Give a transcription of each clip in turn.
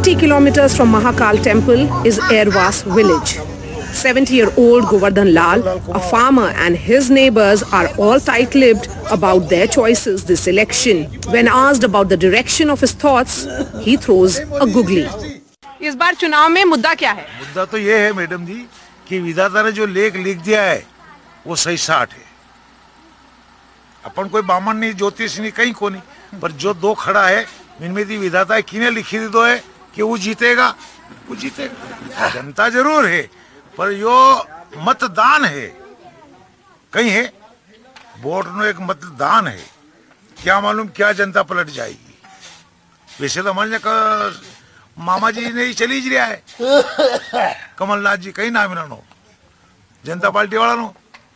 20 kilometers from Mahakal temple is Airwas village. 70-year-old Govardhan Lal, a farmer, and his neighbors are all tight-lipped about their choices this election. When asked about the direction of his thoughts, he throws a googly. इस बार चुनाव में मुद्दा क्या है? मुद्दा तो ये है मैडम जी कि विधाता ने जो लेख लिख दिया है वो सही साठ है। अपन कोई बामन नहीं, ज्योतिष नहीं, कहीं को नहीं, पर जो दो खड़ा है इनमें दी विधाता है किने लिखी दी दो है कि वो जीतेगा, वो जीतेगा। जनता जरूर है पर यो मतदान है, कहीं है वोट नो एक मतदान है, क्या मालूम क्या जनता पलट जाएगी। वैसे तो हमारे मामा जी ने चली रहा है, कमलनाथ जी कहीं ना मिला नो, जनता पार्टी वाला नो,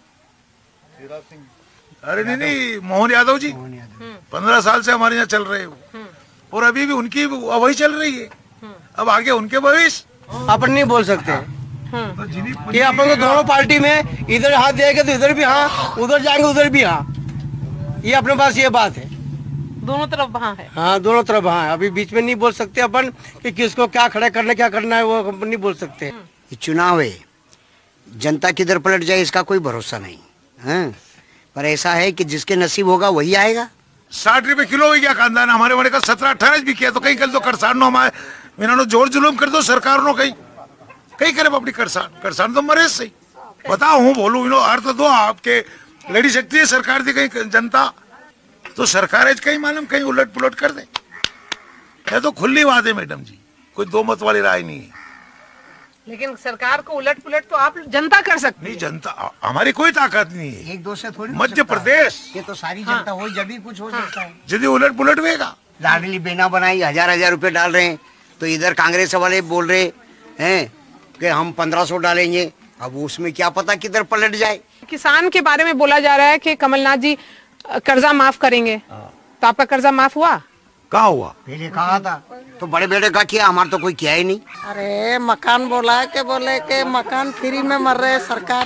अरे नहीं मोहन यादव जी 15 साल से हमारे यहाँ चल रहे हो और अभी भी उनकी वही चल रही है। अब आगे उनके भविष्य अपन नहीं बोल सकते कि अपन को दोनों पार्टी में इधर हाथ देंगे तो इधर भी हाँ, उधर जाएंगे उधर भी हाँ, ये अपने पास ये बात है। दोनों तरफ हाँ है। हाँ दोनों तरफ हाँ, अभी बीच में नहीं बोल सकते अपन कि किसको क्या खड़ा करना क्या करना है, वो अपन नहीं बोल सकते। ये चुनाव है, जनता किधर पलट जाए इसका कोई भरोसा नहीं है, पर ऐसा है कि जिसके नसीब होगा वही आएगा। 60 रुपए किलो हो गया कांदा, हमारे बड़े का 17-18 भी किया, तो कहीं कर दो करसान नो, हमारे इन्होंने जोर जुलूम कर दो सरकार नो, कहीं कहीं करे अपनी करसान तो मरे सही। बताओ हूँ बोलू इनो अर्थ दो आपके लड़ी सकती है सरकार थी, कहीं जनता तो सरकार है कहीं मालूम कहीं उलट पुलट कर दे। ये तो खुली बात है मैडम जी, कोई दो मत वाली राय नहीं है। लेकिन सरकार को उलट पुलट तो आप जनता कर सकती नहीं, जनता हमारी कोई ताकत नहीं है। एक दो से थोड़ी मध्य प्रदेश ये तो सारी जनता हो जब भी कुछ हो सकता है। यदि उलट पुलट होगा, लाडली बेना बनाई 1000-1000 रुपए डाल रहे हैं, तो इधर कांग्रेस वाले बोल रहे हैं कि हम 1500 डालेंगे, अब उसमें क्या पता किधर पलट जाए। किसान के बारे में बोला जा रहा है कि कमलनाथ जी कर्जा माफ करेंगे, तो आपका कर्जा माफ हुआ? कहाँ हुआ? पहले कहा था तो बड़े बेटे का किया, हमारा तो कोई किया ही नहीं। अरे मकान बोला है कि बोले कि मकान फ्री में मर रहे सरकार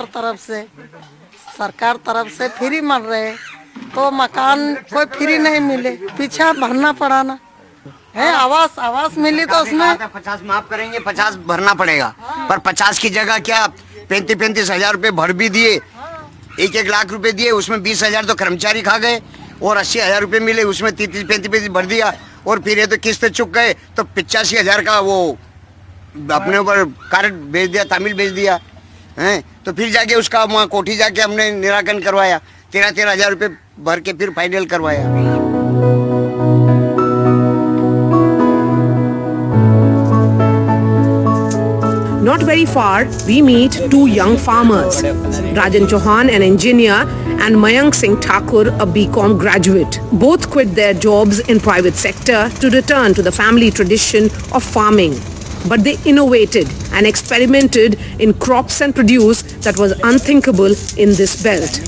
तरफ से फ्री मर रहे, तो मकान कोई फ्री नहीं मिले, पीछे भरना पड़ा ना है। आवास मिली तो उसमें 50 माफ करेंगे, 50 भरना पड़ेगा, पर 50 की जगह क्या 35-35 हजार रुपए भर भी दिए, 1-1 लाख रुपए दिए, उसमें 20,000 तो कर्मचारी खा गए और 80,000 रुपए मिले, उसमें 30-35 भर दिया और फिर ये तो किस्त चुक गए, तो 85,000 का वो अपने ऊपर कार्ड भेज दिया, तामिल भेज दिया है। तो फिर जाके उसका वहाँ कोठी जाके हमने निराकरण करवाया, 13-13 हजार रुपये भर के फिर फाइनल करवाया। Not very far, we meet two young farmers, Rajan Chauhan, an engineer, and Mayank Singh Thakur, a BCom graduate. Both quit their jobs in private sector to return to the family tradition of farming. But they innovated and experimented in crops and produce that was unthinkable in this belt.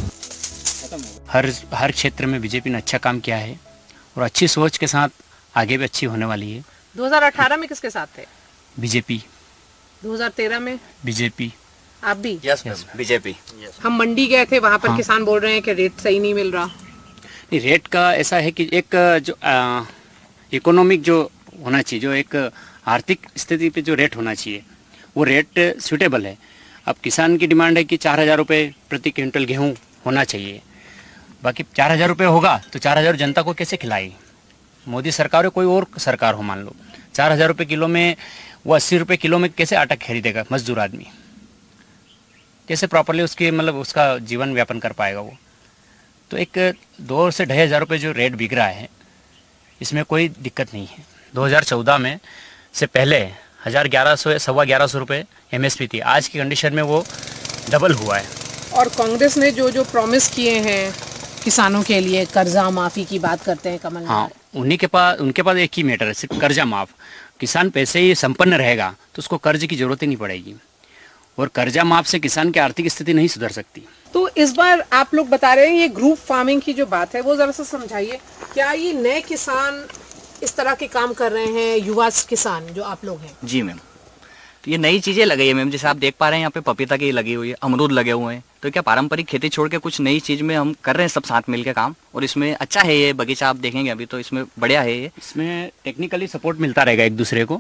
हर क्षेत्र में BJP ने अच्छा काम किया है और अच्छी सोच के साथ आगे भी अच्छी होने वाली है। 2018 में किसके साथ थे? बीजेपी। 2013 में बीजेपी। आप भी? Yes BJP. हम मंडी गए थे, वहाँ पर किसान बोल रहे हैं कि रेट सही नहीं मिल रहा। नहीं, रेट का ऐसा है कि एक जो इकोनॉमिक जो होना चाहिए, जो एक आर्थिक स्थिति पे जो रेट होना चाहिए वो रेट सूटेबल है। अब किसान की डिमांड है कि 4,000 रुपये प्रति क्विंटल गेहूँ होना चाहिए, बाकी 4,000 रुपये होगा तो 4,000 जनता को कैसे खिलाएगी? मोदी सरकार हो कोई और सरकार हो, मान लो 4,000 रुपये किलो में वो 80 रुपये किलो में कैसे आटा खरीदेगा मजदूर आदमी? कैसे प्रॉपरली उसकी मतलब उसका जीवन व्यापन कर पाएगा वो? तो एक 2 से 2,500 रुपये जो रेट बिक रहा है इसमें कोई दिक्कत नहीं है। 2014 में से पहले 1,100 सवा 1,100 रुपये MSP थी, आज की कंडीशन में वो डबल हुआ है। और कांग्रेस ने जो प्रॉमिस किए हैं किसानों के लिए, कर्जा माफी की बात करते हैं कमलनाथ। हाँ, उनके पास एक ही मैटर है, सिर्फ कर्जा माफ। किसान पैसे ही संपन्न रहेगा तो उसको कर्ज की जरूरत ही नहीं पड़ेगी, और कर्जा माफ से किसान की आर्थिक स्थिति नहीं सुधर सकती। तो इस बार आप लोग बता रहे हैं ये ग्रुप फार्मिंग की जो बात है वो जरा सा समझाइए। क्या ये नए किसान इस तरह के काम कर रहे हैं, युवा किसान जो आप लोग हैं? जी मैम, तो ये नई चीज़ें लगी है मैम, जैसे आप देख पा रहे हैं यहाँ पे पपीता की लगी हुई है, अमरूद लगे हुए हैं। तो क्या पारंपरिक खेती छोड़ के कुछ नई चीज़ में हम कर रहे हैं सब साथ मिल के काम, और इसमें अच्छा है ये बगीचा, आप देखेंगे अभी तो इसमें बढ़िया है ये। इसमें टेक्निकली सपोर्ट मिलता रहेगा एक दूसरे को,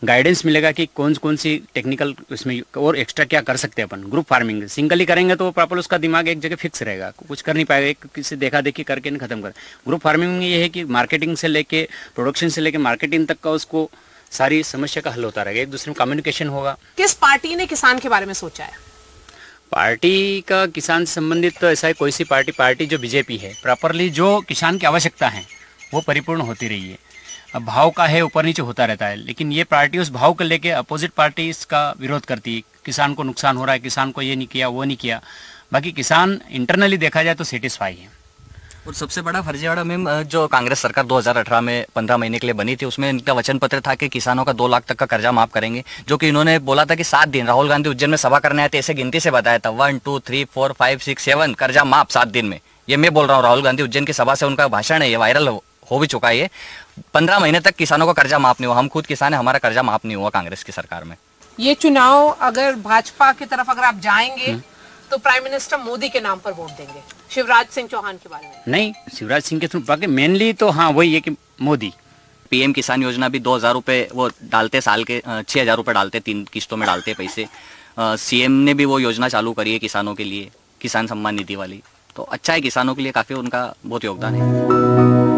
गाइडेंस मिलेगा कि कौन कौन सी टेक्निकल उसमें और एक्स्ट्रा क्या कर सकते हैं अपन। ग्रुप फार्मिंग सिंगली करेंगे तो प्रॉपर उसका दिमाग एक जगह फिक्स रहेगा, कुछ कर नहीं पाएगा, एक किसी देखा देखी करके नहीं खत्म कर। ग्रुप फार्मिंग में ये है कि मार्केटिंग से लेके प्रोडक्शन से लेके मार्केटिंग तक का उसको सारी समस्या का हल होता रहेगा, एक दूसरे में कम्युनिकेशन होगा। किस पार्टी ने किसान के बारे में सोचा है? पार्टी का किसान से संबंधित तो ऐसा है कोई सी पार्टी जो बीजेपी है, प्रॉपरली जो किसान की आवश्यकता है वो परिपूर्ण होती रही है। अब भाव का है ऊपर नीचे होता रहता है, लेकिन ये पार्टी उस भाव को लेके अपोजिट पार्टी इसका विरोध करती है। किसान को नुकसान हो रहा है, किसान को ये नहीं किया वो नहीं किया, बाकी किसान इंटरनली देखा जाए तो सेटिस्फाई है। और सबसे बड़ा फर्जीवाड़ा मैम जो कांग्रेस सरकार 2018 में 15 महीने के लिए बनी थी, उसमें इनका वचन पत्र था कि किसानों का 2 लाख तक का कर्जा माफ करेंगे, जो कि इन्होंने बोला था कि 7 दिन राहुल गांधी उज्जैन में सभा करने आए थे, ऐसे गिनती से बताया था 1 2 3 4 5 6 7 कर्जा माफ 7 दिन में। ये मैं बोल रहा हूँ, राहुल गांधी उज्जैन की सभा से उनका भाषण है, ये वायरल हो भी चुका है। 15 महीने तक किसानों का कर्जा माफ नहीं हुआ, हम खुद किसान है, हमारा कर्जा माफ नहीं हुआ कांग्रेस की सरकार में। ये चुनाव अगर भाजपा की तरफ अगर आप जाएंगे तो प्राइम मिनिस्टर मोदी के नाम पर वोट देंगे, शिवराज सिंह चौहान के बारे में? नहीं, शिवराज सिंह के थ्रू, बाकी मेनली तो हाँ वही है कि मोदी। पीएम किसान योजना भी 2000 रुपये वो डालते, साल के 6000 रुपये डालते, 3 किस्तों में डालते पैसे। सीएम ने भी वो योजना चालू करी है किसानों के लिए, किसान सम्मान निधि वाली, तो अच्छा है, किसानों के लिए काफ़ी उनका बहुत योगदान है।